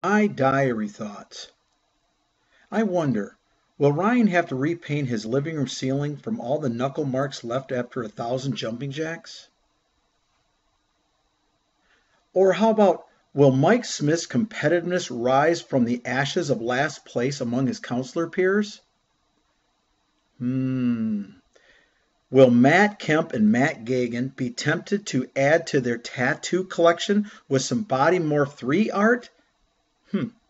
iDiary thoughts. I wonder, will Ryan have to repaint his living room ceiling from all the knuckle marks left after 1,000 jumping jacks? Or how about, will Mike Smith's competitiveness rise from the ashes of last place among his counselor peers? Will Matt Kemp and Matt Gagan be tempted to add to their tattoo collection with some Body Morph 3 art?